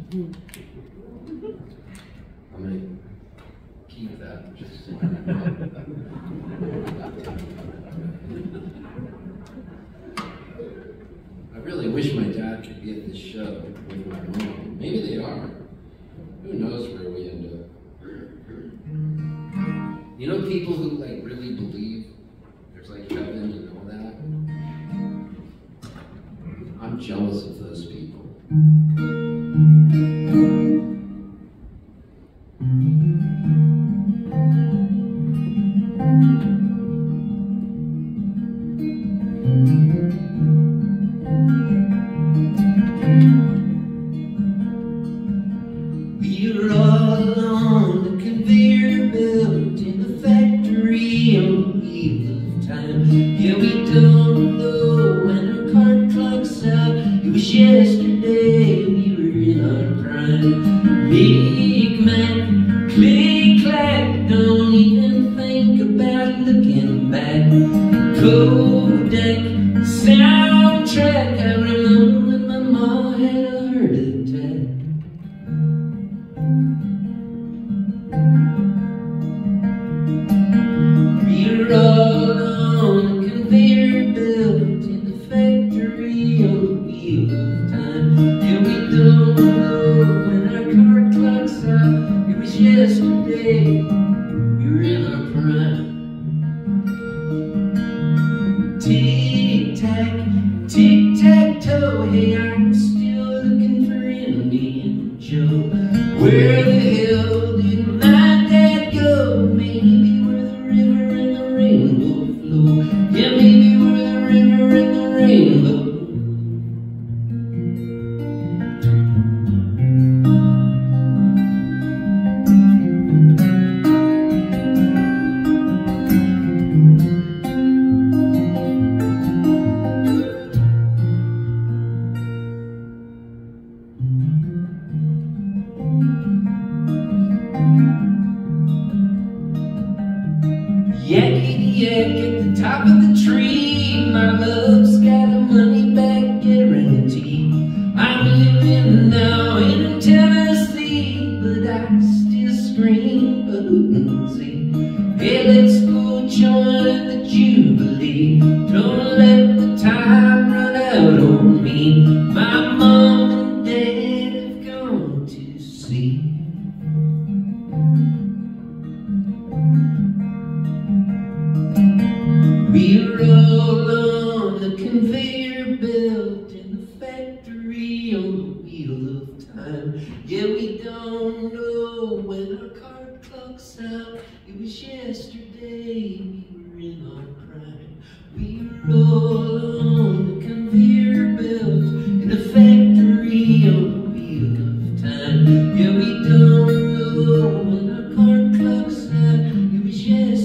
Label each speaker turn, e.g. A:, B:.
A: I'm gonna keep that. Just I really wish my dad could be at this show with my mom. Maybe they are. Who knows where we end up? You know, people who like really believe there's like heaven and all that. I'm jealous of those people.
B: We're all on the conveyor belt in the factory on the wheel of time. Yeah, we don't know when our clock clocks out. It was yesterday, we were in our prime. Big Mac, click clack, don't even think about looking back. Kodak, soundtrack, I remember when my mom had a heart attack. We're all on a conveyor belt in the factory on the wheel of time. Yeah, we don't know when our car clocks out. It was yesterday, we were in our prime. Tic-tac-toe, hey, I'm still looking for Indian Joe. Where the hell did my dad go? Maybe where the river and the rainbow flow. Yeah, maybe where the river and the rainbow. Yakety yak at the top of the tree. My love's got a money back guarantee. I'm living now in Tennessee, but I still scream boozy. Hey, let's go join the Jubilee. Don't let the time run out on me. My mom and dad have gone to sea. We're all on the conveyor belt in the factory on the wheel of time. Yeah, we don't know when our car clocks out. It was yesterday, we were in our prime. We're all on the conveyor belt in the factory on the wheel of time. Yeah, we don't know when our car clocks out. It was yesterday.